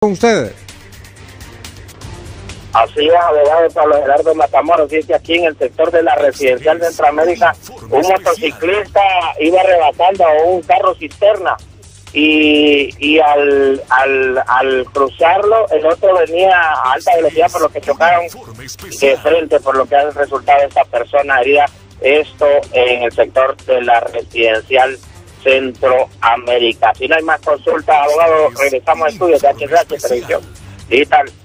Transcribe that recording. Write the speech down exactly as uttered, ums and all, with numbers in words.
ustedes. Así es, abogado Pablo Gerardo Matamoros. Dice que aquí en el sector de la residencial Centroamérica, un motociclista iba rebasando a un carro cisterna y, y al, al, al cruzarlo, el otro venía a alta velocidad, por lo que chocaron de frente, por lo que ha resultado esta persona herida. Esto en el sector de la residencial Centroamérica. Si no hay más consultas, abogado, regresamos a estudios de H R H Televisión Digital.